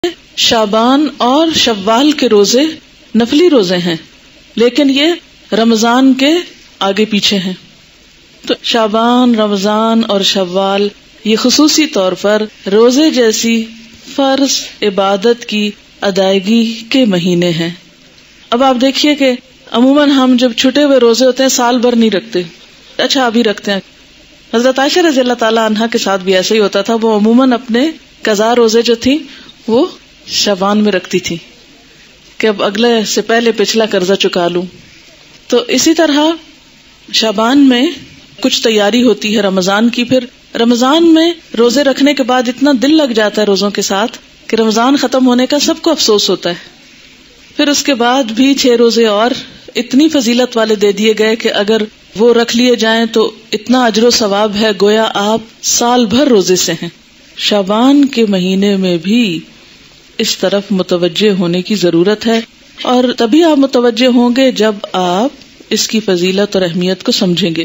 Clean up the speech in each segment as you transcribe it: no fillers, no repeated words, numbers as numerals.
شعبان اور شوال کے روزے نفلی روزے ہیں، لیکن یہ رمضان کے آگے پیچھے ہیں. تو شعبان، رمضان اور شوال یہ خصوصی طور پر روزے جیسی فرض عبادت کی ادائیگی کے مہینے ہیں. اب آپ دیکھیے کہ عموماً ہم جب چھٹے ہوئے روزے ہوتے ہیں سال بھر نہیں رکھتے، اچھا ابھی رکھتے ہیں. حضرت عائشہ رضی اللہ تعالیٰ عنہا کے ساتھ بھی ایسا ہی ہوتا تھا. وہ عموماً اپنے قضا روزے جو تھی وہ شعبان میں رکھتی تھی کہ اب اگلے سے پہلے پچھلا قرضہ چکا لوں. تو اسی طرح شعبان میں کچھ تیاری ہوتی ہے رمضان کی. پھر رمضان میں روزے رکھنے کے بعد اتنا دل لگ جاتا ہے روزوں کے ساتھ کہ رمضان ختم ہونے کا سب کو افسوس ہوتا ہے. پھر اس کے بعد بھی 6 روزے اور اتنی فضیلت والے دے دیے گئے کہ اگر وہ رکھ لیے جائیں تو اتنا اجر و ثواب ہے گویا آپ سال بھر روزے سے ہیں. شعبان کے مہینے میں بھی اس طرف متوجہ ہونے کی ضرورت ہے، اور تبھی آپ متوجہ ہوں گے جب آپ اس کی فضیلت اور اہمیت کو سمجھیں گے.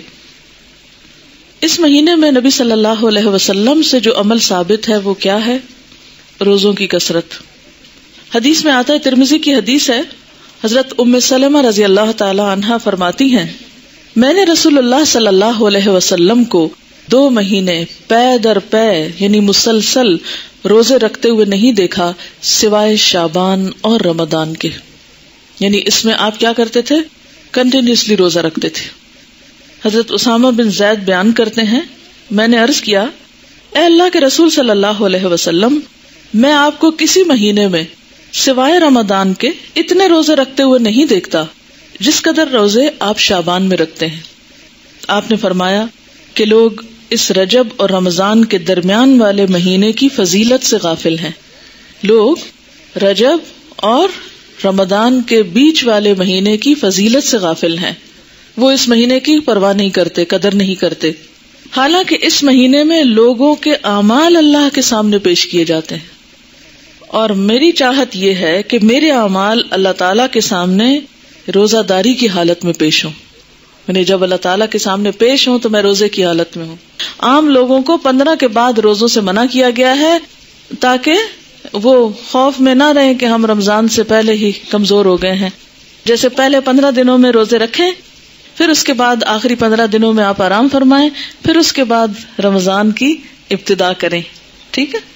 اس مہینے میں نبی صلی اللہ علیہ وسلم سے جو عمل ثابت ہے وہ کیا ہے؟ روزوں کی کثرت. حدیث میں آتا ہے، ترمذی کی حدیث ہے، حضرت ام سلمہ رضی اللہ تعالی عنہا فرماتی ہیں، میں نے رسول اللہ صلی اللہ علیہ وسلم کو 2 مہینے پے در پے یعنی مسلسل روزے رکھتے ہوئے نہیں دیکھا سوائے شعبان اور رمضان کے. یعنی اس میں آپ کیا کرتے تھے؟ کنٹینیوسلی روزہ رکھتے تھے. حضرت اسامہ بن زید بیان کرتے ہیں، میں نے عرض کیا، اے اللہ کے رسول صلی اللہ علیہ وسلم، میں آپ کو کسی مہینے میں سوائے رمضان کے اتنے روزے رکھتے ہوئے نہیں دیکھتا جس قدر روزے آپ شعبان میں رکھتے ہیں. آپ نے فرمایا کہ لوگ اس رجب اور رمضان کے درمیان والے مہینے کی فضیلت سے غافل ہیں. لوگ رجب اور رمضان کے بیچ والے مہینے کی فضیلت سے غافل ہیں. وہ اس مہینے کی پرواہ نہیں کرتے، قدر نہیں کرتے، حالانکہ اس مہینے میں لوگوں کے اعمال اللہ کے سامنے پیش کیے جاتے ہیں. اور میری چاہت یہ ہے کہ میرے اعمال اللہ تعالیٰ کے سامنے روزہ داری کی حالت میں پیش ہوں. یعنی جب اللہ تعالیٰ کے سامنے پیش ہوں تو میں روزے کی حالت میں ہوں. عام لوگوں کو 15 کے بعد روزوں سے منع کیا گیا ہے تاکہ وہ خوف میں نہ رہیں کہ ہم رمضان سے پہلے ہی کمزور ہو گئے ہیں. جیسے پہلے 15 دنوں میں روزے رکھیں، پھر اس کے بعد آخری 15 دنوں میں آپ آرام فرمائیں، پھر اس کے بعد رمضان کی ابتدا کریں. ٹھیک ہے.